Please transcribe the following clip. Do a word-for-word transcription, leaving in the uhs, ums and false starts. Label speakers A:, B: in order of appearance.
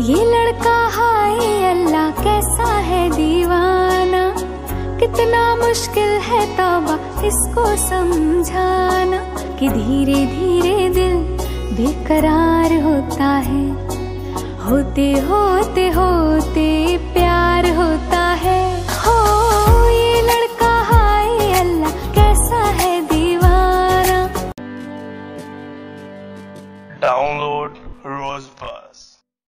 A: ये लड़का हाय अल्लाह कैसा है दीवाना, कितना मुश्किल है तौबा इसको समझाना, कि धीरे धीरे दिल बेकरार होता है, होते होते होते प्यार होता है।